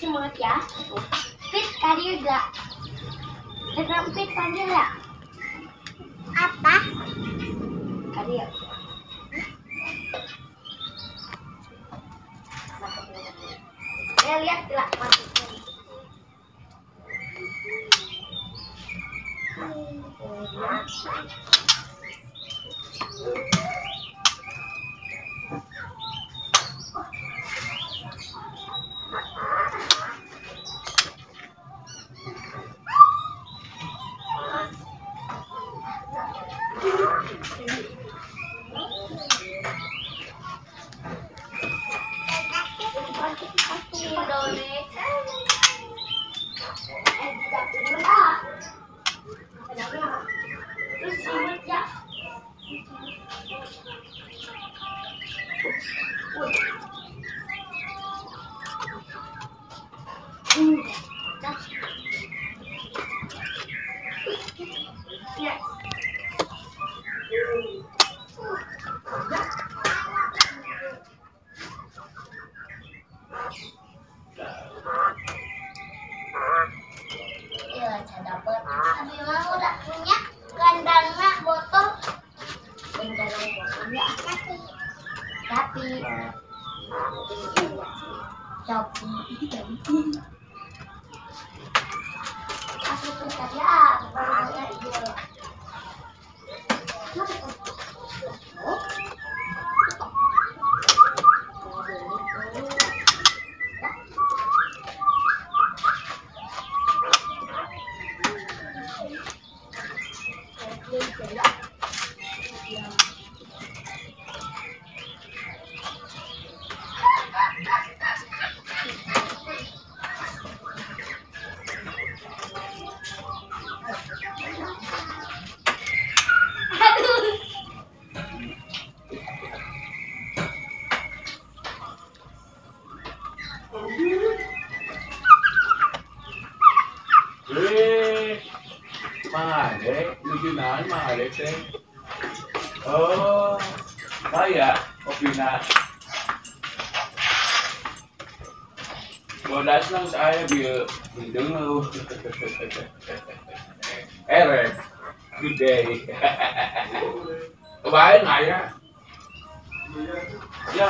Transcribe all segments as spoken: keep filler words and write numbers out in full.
semangat ya. Fit karir gak? Tekan fit panggil ya? Apa? Karir. Ya lihat lah masuknya. Tapi tapi aku tuh tadi ah Mahadek, lujunan mahadek teh. Oh, saya opina. Bodas nang saya bieu dengar. Eren, good day. Kebaik nggak ya? Ya.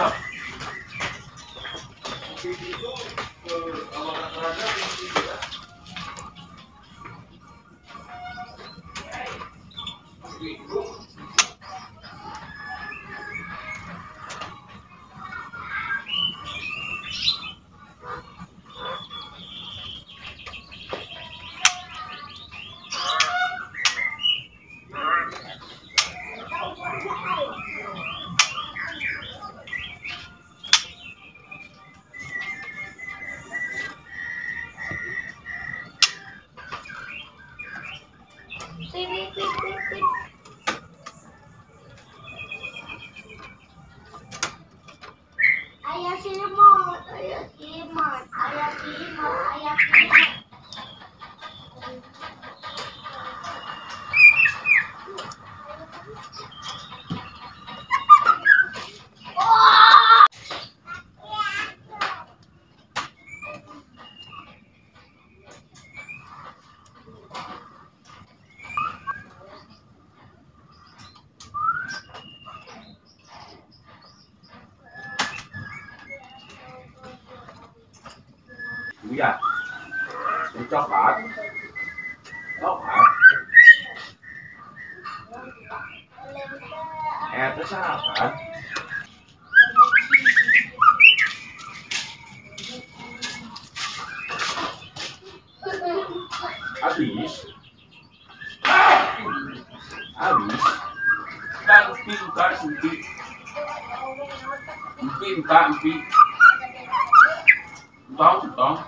Ayah silimut, ayah silimut, ayah silimut, ayah silimut. Iya, coklat, coklat. Eh, itu sarapan. Habis, habis. Kan pintar sempit, pintar sempit. Tahu tahu.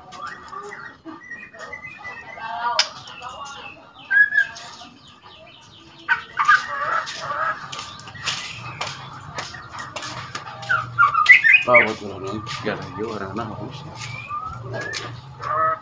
Bawa tuh orang, biar aja orang nah harus.